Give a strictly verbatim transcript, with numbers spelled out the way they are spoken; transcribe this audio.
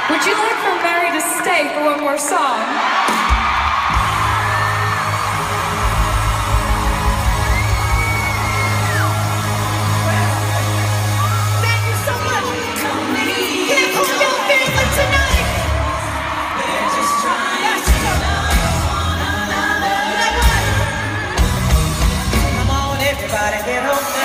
Would you like for Mary to stay for one more song? Thank you so much. Can't call your family tonight. They're just trying to love one another. You know what? Come on, everybody, get on.